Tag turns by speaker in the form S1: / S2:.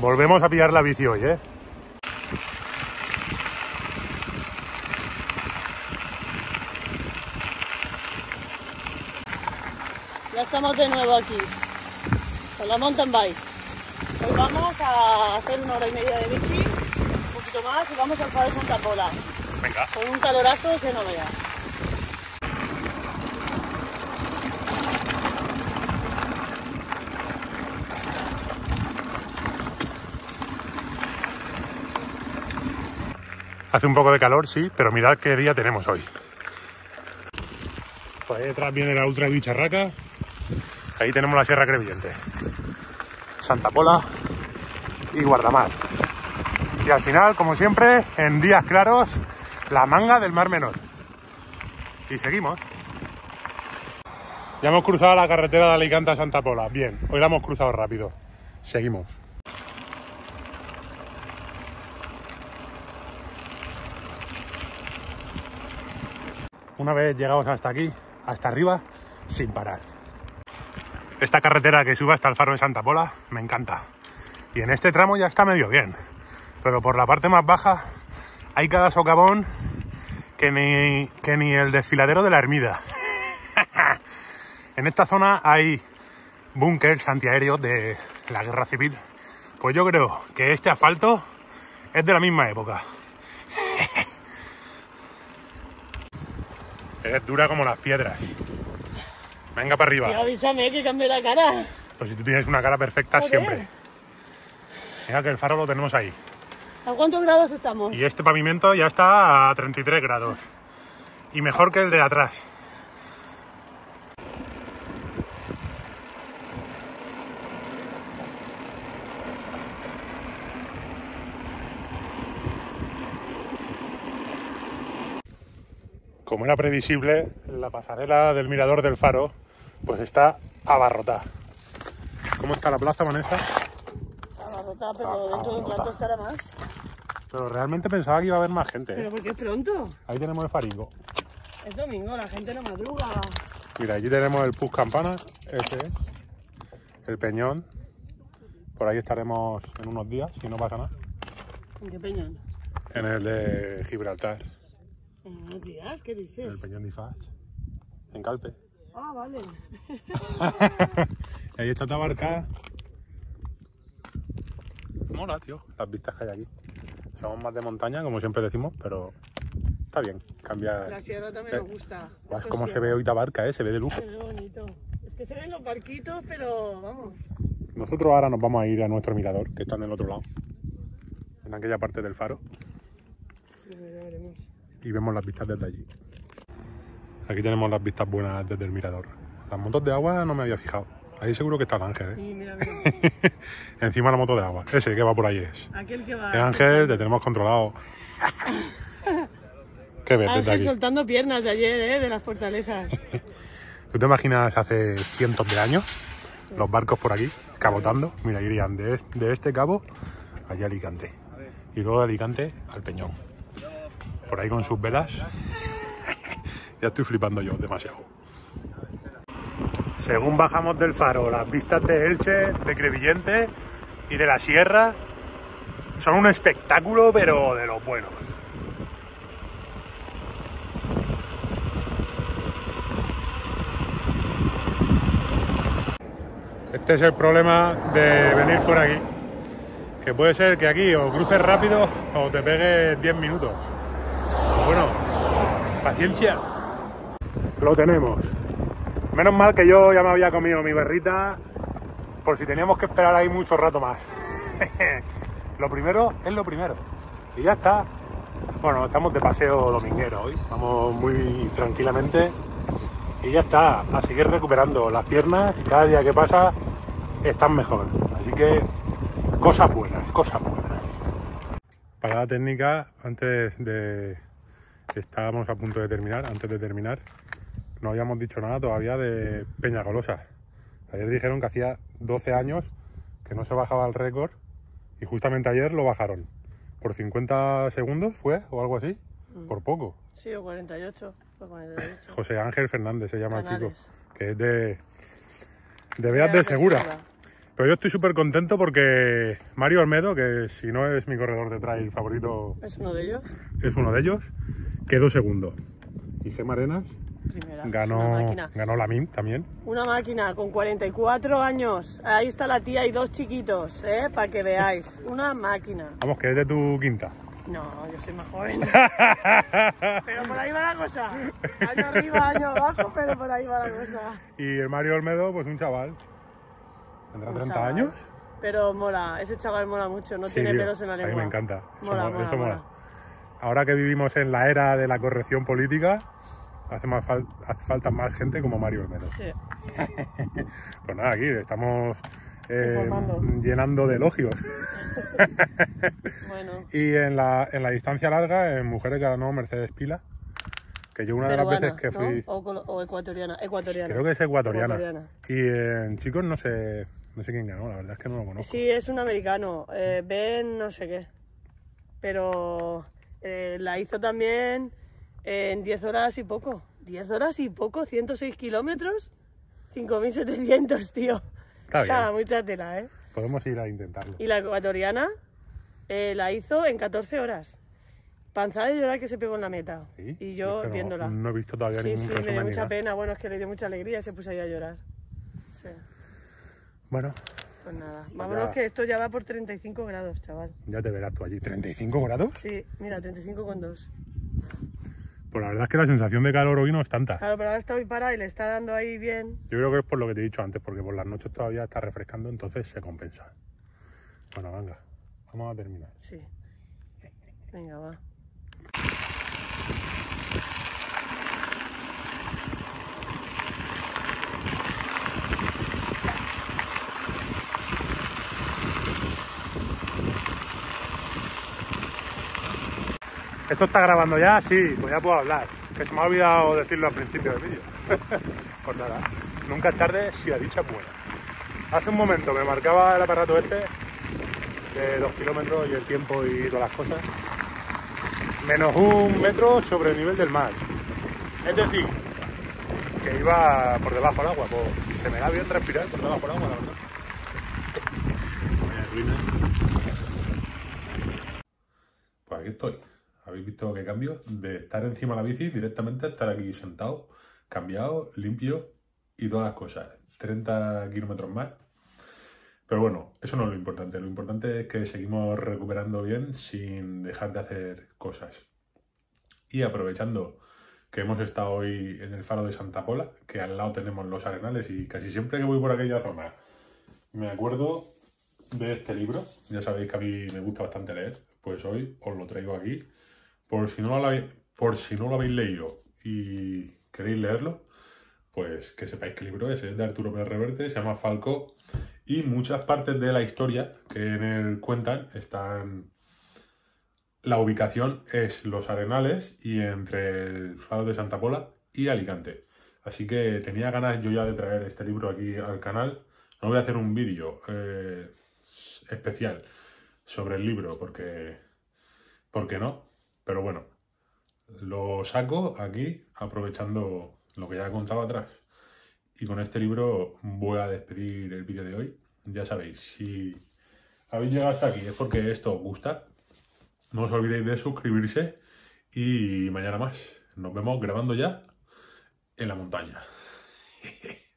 S1: Volvemos a pillar la bici hoy, ¿eh?
S2: Ya estamos de nuevo aquí, con la mountain bike. Hoy vamos a hacer 1 hora y media de bici, un poquito más, y vamos al Faro de Santa Pola.
S1: Venga.
S2: Con un calorazo que no veas.
S1: Hace un poco de calor, sí, pero mirad qué día tenemos hoy. Por ahí detrás viene la Ultra Bicharraca. Ahí tenemos la Sierra Crevillente, Santa Pola y Guardamar. Y al final, como siempre, en días claros, la manga del Mar Menor. Y seguimos. Ya hemos cruzado la carretera de Alicante a Santa Pola. Bien, hoy la hemos cruzado rápido. Seguimos. Una vez llegados hasta aquí, hasta arriba, sin parar. Esta carretera que sube hasta el Faro de Santa Pola me encanta. Y en este tramo ya está medio bien. Pero por la parte más baja hay cada socavón que ni el desfiladero de la Ermida. En esta zona hay búnkers antiaéreos de la Guerra Civil. Pues yo creo que este asfalto es de la misma época. Eres dura como las piedras. Venga para arriba.
S2: Y avísame que cambie la cara.
S1: Pues si tú tienes una cara perfecta,
S2: Joder.
S1: siempre. Mira que el faro lo tenemos ahí.
S2: ¿A cuántos grados estamos?
S1: Y este pavimento ya está a 33 grados. Y mejor que el de atrás. Como era previsible, la pasarela del mirador del faro pues está abarrotada. ¿Cómo está la plaza, Vanessa?
S2: Abarrotada, pero dentro de un rato estará más.
S1: Pero realmente pensaba que iba a haber más gente,
S2: Pero
S1: ¿eh?
S2: porque es pronto.
S1: Ahí tenemos el farico.
S2: Es domingo, la gente no madruga.
S1: Mira, allí tenemos el Puz Campana, ese es. El Peñón. Por ahí estaremos en unos días, si no pasa nada.
S2: ¿En qué peñón?
S1: En el de Gibraltar.
S2: ¿En unos días? ¿Qué
S1: En el
S2: dices?
S1: Peñón de Ifaz. En Calpe.
S2: Ah, vale.
S1: Ahí está Tabarca. Mola, tío, las vistas que hay aquí. Somos más de montaña, como siempre decimos, pero está bien. Cambia.
S2: La sierra también nos gusta.
S1: ¿Ves
S2: Esto
S1: cómo
S2: es
S1: se ve hoy Tabarca, se ve de lujo.
S2: Se ve bonito. Es que se ven los barquitos, pero vamos.
S1: Nosotros ahora nos vamos a ir a nuestro mirador, que está en el otro lado. En aquella parte del faro.
S2: Ya veremos.
S1: Y vemos las vistas desde allí. Aquí tenemos las vistas buenas desde el mirador. Las motos de agua no me había fijado. Ahí seguro que está el Ángel, ¿eh?
S2: Sí, mira, mira.
S1: Encima la moto de agua. Ese que va por ahí es.
S2: Aquel que va.
S1: El Ángel, te tenemos controlado. ¿Qué ves desde
S2: Ángel
S1: aquí?
S2: soltando piernas de ayer, de las fortalezas.
S1: ¿Tú te imaginas hace cientos de años los barcos por aquí, cabotando? Mira, irían de este cabo allá a Alicante. Y luego de Alicante al Peñón. Por ahí con sus velas. Ya estoy flipando yo demasiado. Según bajamos del faro, las vistas de Elche, de Crevillente y de la Sierra son un espectáculo, pero de los buenos. Este es el problema de venir por aquí. Que puede ser que aquí o cruces rápido o te pegues 10 minutos. Bueno, paciencia. Lo tenemos. Menos mal que yo ya me había comido mi berrita por si teníamos que esperar ahí mucho rato más. Lo primero es lo primero. Y ya está. Bueno, estamos de paseo dominguero hoy. Vamos muy tranquilamente. Y ya está. A seguir recuperando las piernas. Cada día que pasa están mejor. Así que cosas buenas, cosas buenas. Parada técnica antes de... Estábamos a punto de terminar, antes de terminar. No habíamos dicho nada todavía de Peñagolosa. Ayer dijeron que hacía 12 años que no se bajaba el récord y justamente ayer lo bajaron. Por 50 segundos fue o algo así, por poco.
S2: Sí, o 48. Fue 48.
S1: José Ángel Fernández se llama
S2: Canales.
S1: el chico, que es de Beas de Segura. Pero yo estoy súper contento porque Mario Olmedo, que si no es mi corredor de trail favorito,
S2: ¿Es uno de ellos?
S1: es uno de ellos, quedó segundo. Y Gemma Arenas
S2: Primera. Es una máquina.
S1: ganó la MIM también.
S2: Una máquina con 44 años. Ahí está la tía y 2 chiquitos, para que veáis. Una máquina.
S1: Vamos, que es de tu quinta.
S2: No, yo soy más joven. Pero por ahí va la cosa. Año arriba, año abajo, pero por ahí va la cosa.
S1: Y el Mario Olmedo, pues un chaval. ¿Tendrá 30 años?
S2: Pero mola, ese chaval mola mucho, no
S1: Sí,
S2: tiene
S1: tío,
S2: pelos en la lengua.
S1: a mí me encanta.
S2: Mola, mola.
S1: Ahora que vivimos en la era de la corrección política, hace falta más gente como Mario Olmedo.
S2: Sí.
S1: Pues nada, aquí estamos
S2: Informando.
S1: llenando de elogios.
S2: Bueno.
S1: Y en la distancia larga, en mujeres ganó Mercedes Pila, que yo una de las veces que fui...
S2: ¿No? O ecuatoriana.
S1: Creo que es ecuatoriana. Y en chicos no sé quién ganó, la verdad es que no lo conozco.
S2: Sí, es un americano, Ben no sé qué. Pero la hizo también en 10 horas y poco. 10 horas y poco, 106 kilómetros, 5.700, tío.
S1: Está bien.
S2: Mucha tela, ¿eh?
S1: Podemos ir a intentarlo.
S2: Y la ecuatoriana la hizo en 14 horas. Panzada de llorar que se pegó en la meta.
S1: ¿Sí?
S2: Y yo viéndola.
S1: No he visto todavía ningún resumen.
S2: Sí, me dio
S1: ni
S2: mucha
S1: nada.
S2: pena. Bueno, es que le dio mucha alegría y se puso ahí a llorar. Sí.
S1: Bueno,
S2: Pues nada, vámonos que esto ya va por 35 grados, chaval.
S1: ya te verás tú allí. ¿35 grados?
S2: Sí, mira, 35,2.
S1: Pues la verdad es que la sensación de calor hoy no es tanta.
S2: Claro, pero ahora estoy parada y le está dando ahí bien.
S1: Yo creo que es por lo que te he dicho antes, porque por las noches todavía está refrescando, entonces se compensa. Bueno, venga, vamos a terminar.
S2: Sí. Venga, va.
S1: ¿Esto está grabando ya? Sí, pues ya puedo hablar. Que se me ha olvidado decirlo al principio del vídeo. Pues nada, nunca es tarde si a dicha buena. Hace un momento me marcaba el aparato este de 2 kilómetros y el tiempo y todas las cosas. Menos 1 metro sobre el nivel del mar. Es decir, que iba por debajo del agua. Pues se me da bien respirar por debajo del agua, la verdad. Vaya ruina. Pues aquí estoy. Habéis visto qué cambio de estar encima de la bici directamente a estar aquí sentado, cambiado, limpio y todas las cosas. 30 kilómetros más. Pero bueno, eso no es lo importante. Lo importante es que seguimos recuperando bien sin dejar de hacer cosas. Y aprovechando que hemos estado hoy en el faro de Santa Pola, que al lado tenemos los Arenales y casi siempre que voy por aquella zona me acuerdo de este libro. Ya sabéis que a mí me gusta bastante leer, pues hoy os lo traigo aquí. Por si no lo habéis leído y queréis leerlo, pues que sepáis qué libro es de Arturo Pérez Reverte, se llama Falcó, y muchas partes de la historia que en él cuentan están... La ubicación es Los Arenales y entre el faro de Santa Pola y Alicante. Así que tenía ganas yo ya de traer este libro aquí al canal. No voy a hacer un vídeo especial sobre el libro porque no. Pero bueno, lo saco aquí aprovechando lo que ya he contado atrás. Y con este libro voy a despedir el vídeo de hoy. Ya sabéis, si habéis llegado hasta aquí es porque esto os gusta. No os olvidéis de suscribirse y mañana más. Nos vemos grabando ya en la montaña.